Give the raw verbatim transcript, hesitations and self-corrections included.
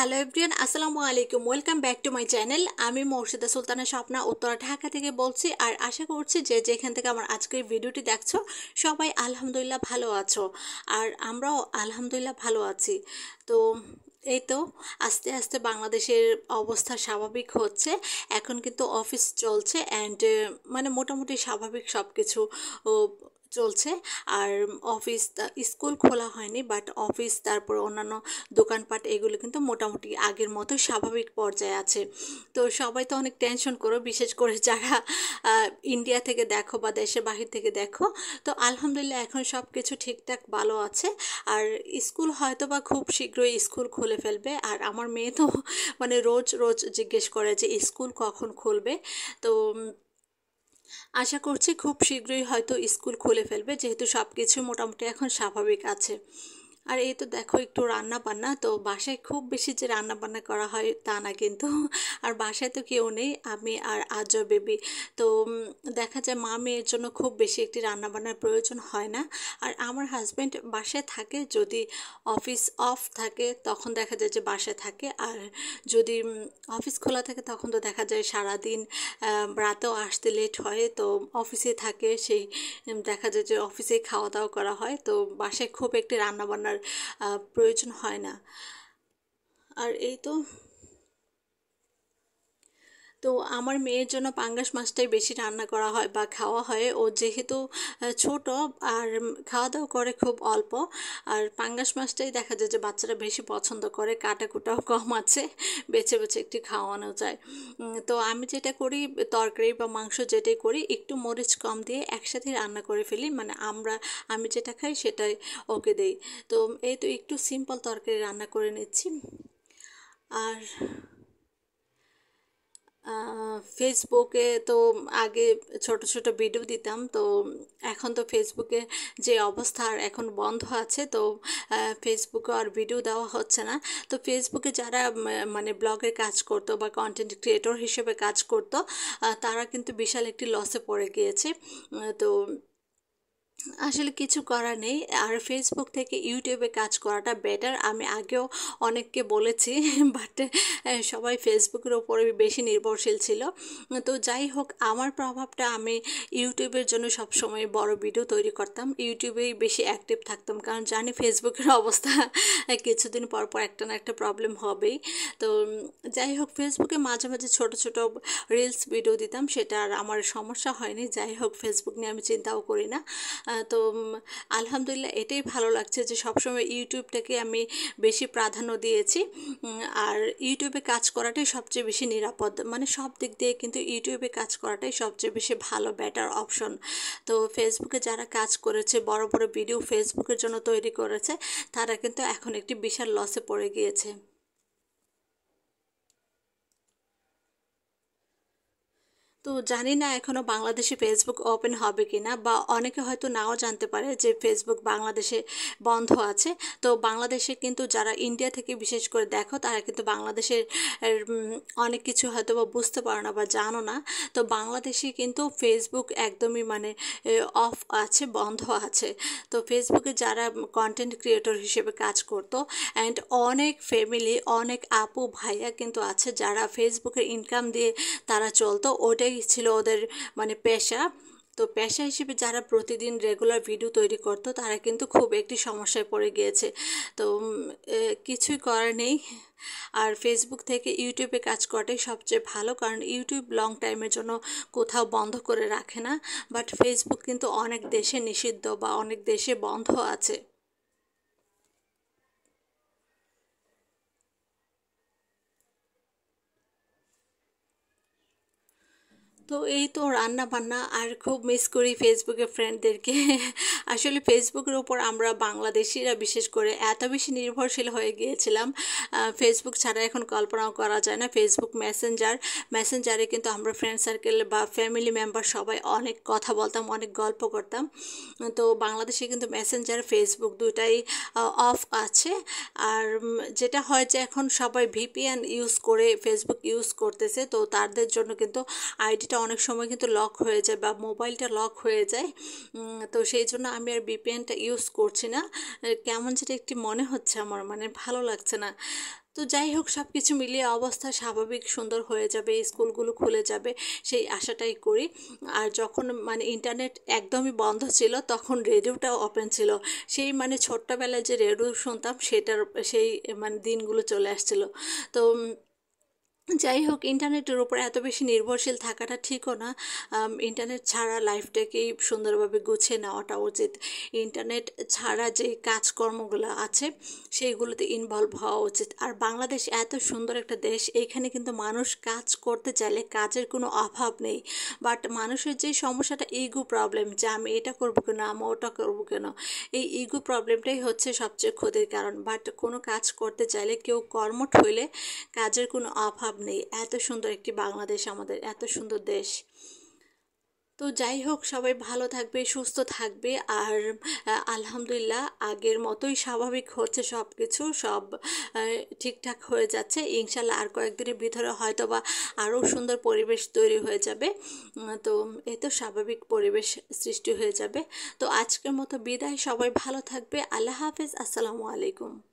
Hello everyone, আসসালামু আলাইকুম। Welcome back to my channel. আমি মর্শিদা সুলতানা স্বপ্না উত্তরা ঢাকা থেকে বলছি। আর আশা করছি যে যেখান থেকে আমার আজকের ভিডিওটি দেখছো সবাই আলহামদুলিল্লাহ ভালো আছো, আর আমরাও আলহামদুলিল্লাহ ভালো আছি। তো এই তো আস্তে আস্তে বাংলাদেশের অবস্থা স্বাভাবিক হচ্ছে। এখন কিন্তু অফিস চলছে অ্যান্ড মানে মোটামুটি স্বাভাবিক সব কিছু চলছে। আর অফিস স্কুল খোলা হয়নি, বাট অফিস তারপর অন্যান্য দোকানপাট এগুলো কিন্তু মোটামুটি আগের মতো স্বাভাবিক পর্যায়ে আছে। তো সবাই তো অনেক টেনশন করো, বিশেষ করে যারা ইন্ডিয়া থেকে দেখো বা দেশের বাহির থেকে দেখো। তো আলহামদুলিল্লাহ এখন সব কিছু ঠিকঠাক ভালো আছে। আর স্কুল হয়তো বা খুব শীঘ্রই স্কুল খুলে ফেলবে। আর আমার মেয়ে তো মানে রোজ রোজ জিজ্ঞেস করে যে স্কুল কখন খুলবে। তো আশা করছি খুব শীঘ্রই হয়তো স্কুল খুলে ফেলবে, যেহেতু সব কিছু মোটামুটি এখন স্বাভাবিক আছে। আর এই তো দেখো একটু রান্না বান্না, তো বাসায় খুব বেশি যে রান্না বান্না করা হয় তা না কিন্তু। আর বাসায় তো কেউ নেই, আমি আর আজ বেবি। তো দেখা যায় মা মেয়ের জন্য খুব বেশি একটি রান্না বান্নার প্রয়োজন হয় না। আর আমার হাজব্যান্ড বাসায় থাকে, যদি অফিস অফ থাকে তখন দেখা যায় যে বাসায় থাকে। আর যদি অফিস খোলা থাকে তখন তো দেখা যায় সারাদিন রাতেও আসতে লেট হয়, তো অফিসে থাকে, সেই দেখা যায় যে অফিসে খাওয়া দাওয়া করা হয়। তো বাসায় খুব একটি রান্নাবান্নার প্রয়োজন হয় না। আর এই তো তো আমার মেয়ের জন্য পাঙ্গাস মাছটাই বেশি রান্না করা হয় বা খাওয়া হয়। ও যেহেতু ছোট আর খাওয়া দাওয়া করে খুব অল্প, আর পাঙ্গাস মাছটাই দেখা যায় যে বাচ্চারা বেশি পছন্দ করে। কাটাকুটাও কম আছে, বেছে বেছে একটু খাওয়ানো যায়। তো আমি যেটা করি, তরকারি বা মাংস যেটাই করি একটু মরিচ কম দিয়ে একসাথে রান্না করে ফেলি, মানে আমরা আমি যেটা খাই সেটাই ওকে দেই। তো এই তো একটু সিম্পল তরকারি রান্না করে নিচ্ছি। আর ফেসবুকে তো আগে ছোট ছোট ভিডিও দিতাম, তো এখন তো ফেসবুকে যে অবস্থা আর এখন বন্ধ আছে, তো ফেসবুকে আর ভিডিও দেওয়া হচ্ছে না। তো ফেসবুকে যারা মানে ব্লগের কাজ করতো বা কন্টেন্ট ক্রিয়েটর হিসেবে কাজ করতো, তারা কিন্তু বিশাল একটি লসে পড়ে গিয়েছে। তো আসলে কিছু করার নেই। আর ফেসবুক থেকে ইউটিউবে কাজ করাটা বেটার, আমি আগেও অনেককে বলেছি। বাট সবাই ফেসবুকের ওপরে বেশি নির্ভরশীল ছিল। তো যাই হোক, আমার প্রভাবটা আমি ইউটিউবের জন্য সবসময় বড় ভিডিও তৈরি করতাম, ইউটিউবেই বেশি অ্যাক্টিভ থাকতাম, কারণ জানি ফেসবুকের অবস্থা কিছুদিন পর পর একটা না একটা প্রবলেম হবেই। তো যাই হোক, ফেসবুকে মাঝে মাঝে ছোট ছোট রিলস ভিডিও দিতাম, সেটা আর আমার সমস্যা হয়নি। যাই হোক, ফেসবুক নিয়ে আমি চিন্তাও করি না। তো আলহামদুলিল্লাহ এটাই ভালো লাগছে যে সবসময় ইউটিউবটাকে আমি বেশি প্রাধান্য দিয়েছি। আর ইউটিউবে কাজ করাটাই সবচেয়ে বেশি নিরাপদ, মানে সব দিক দিয়ে কিন্তু ইউটিউবে কাজ করাটাই সবচেয়ে বেশি ভালো, বেটার অপশন। তো ফেসবুকে যারা কাজ করেছে, বড় বড় ভিডিও ফেসবুকের জন্য তৈরি করেছে, তারা কিন্তু এখন একটি বিশাল লসে পড়ে গিয়েছে। তো জানি না এখনও বাংলাদেশে ফেসবুক ওপেন হবে কি না, বা অনেকে হয়তো নাও জানতে পারে যে ফেসবুক বাংলাদেশে বন্ধ আছে। তো বাংলাদেশে কিন্তু যারা ইন্ডিয়া থেকে বিশেষ করে দেখো, তারা কিন্তু বাংলাদেশের অনেক কিছু হয়তো বা বুঝতে পারো না বা জানো না। তো বাংলাদেশে কিন্তু ফেসবুক একদমই মানে অফ আছে, বন্ধ আছে। তো ফেসবুকে যারা কন্টেন্ট ক্রিয়েটর হিসেবে কাজ করতো, অ্যান্ড অনেক ফ্যামিলি, অনেক আপু ভাইয়া কিন্তু আছে যারা ফেসবুকের ইনকাম দিয়ে তারা চলতো, ওটাই ছিল ওদের মানে পেশা। তো পেশা হিসেবে যারা প্রতিদিন রেগুলার ভিডিও তৈরি করতো, তারা কিন্তু খুব একটি সমস্যায় পড়ে গিয়েছে। তো কিছুই করার নেই। আর ফেসবুক থেকে ইউটিউবে কাজ করাটাই সবচেয়ে ভালো, কারণ ইউটিউব লং টাইমের জন্য কোথাও বন্ধ করে রাখে না। বাট ফেসবুক কিন্তু অনেক দেশে নিষিদ্ধ বা অনেক দেশে বন্ধ আছে। তো এই তো রান্না বান্না, আর খুব মিস করি ফেসবুকে ফ্রেন্ডদেরকে। আসলে ফেসবুকের ওপর আমরা বাংলাদেশিরা বিশেষ করে এত বেশি নির্ভরশীল হয়ে গিয়েছিলাম, ফেসবুক ছাড়া এখন কল্পনাও করা যায় না। ফেসবুক মেসেঞ্জার, মেসেঞ্জারে কিন্তু আমরা ফ্রেন্ড সার্কেল বা ফ্যামিলি মেম্বার সবাই অনেক কথা বলতাম, অনেক গল্প করতাম। তো বাংলাদেশে কিন্তু মেসেঞ্জার ফেসবুক দুটাই অফ আছে। আর যেটা হয় যে এখন সবাই ভিপিএন ইউজ করে ফেসবুক ইউজ করতেছে, তো তাদের জন্য কিন্তু আইডিটা অনেক সময় কিন্তু লক হয়ে যায় বা মোবাইলটা লক হয়ে যায়। তো সেই জন্য আমি আমি আর ভিপিএনটা ইউজ করছি না। কেমন যেটা একটি মনে হচ্ছে আমার, মানে ভালো লাগছে না। তো যাই হোক, সব কিছু মিলিয়ে অবস্থা স্বাভাবিক সুন্দর হয়ে যাবে, স্কুলগুলো খুলে যাবে সেই আশাটাই করি। আর যখন মানে ইন্টারনেট একদমই বন্ধ ছিল তখন রেডিওটাও ওপেন ছিল, সেই মানে ছোট্টবেলায় যে রেডিও শুনতাম সেটার সেই মানে দিনগুলো চলে আসছিল। তো যাই হোক, ইন্টারনেটের উপর এত বেশি নির্ভরশীল থাকাটা ঠিকও না। ইন্টারনেট ছাড়া লাইফটাকেই সুন্দরভাবে গুছিয়ে নেওয়াটা উচিত। ইন্টারনেট ছাড়া যে কাজকর্মগুলো আছে সেইগুলোতে ইনভলভ হওয়া উচিত। আর বাংলাদেশ এত সুন্দর একটা দেশ, এইখানে কিন্তু মানুষ কাজ করতে চাইলে কাজের কোনো অভাব নেই। বাট মানুষের যে সমস্যাটা ইগো প্রবলেম, যে আমি এটা করবো কেন, আমি ওটা করবো কেন, এই ইগো প্রবলেমটাই হচ্ছে সবচেয়ে ক্ষতির কারণ। বাট কোনো কাজ করতে চাইলে, কেউ কর্মঠ হইলে কাজের কোনো অভাব নেই। এত সুন্দর একটি বাংলাদেশ আমাদের, এত সুন্দর দেশ। তো যাই হোক, সবাই ভালো থাকবে, সুস্থ থাকবে। আর আলহামদুলিল্লাহ আগের মতোই স্বাভাবিক হচ্ছে সব কিছু, সব ঠিকঠাক হয়ে যাচ্ছে ইনশাল্লাহ। আর কয়েকদিনের ভিতরে হয়তো বা আরও সুন্দর পরিবেশ তৈরি হয়ে যাবে। তো এই তো স্বাভাবিক পরিবেশ সৃষ্টি হয়ে যাবে। তো আজকের মতো বিদায়, সবাই ভালো থাকবে। আল্লাহ হাফেজ, আসসালামু আলাইকুম।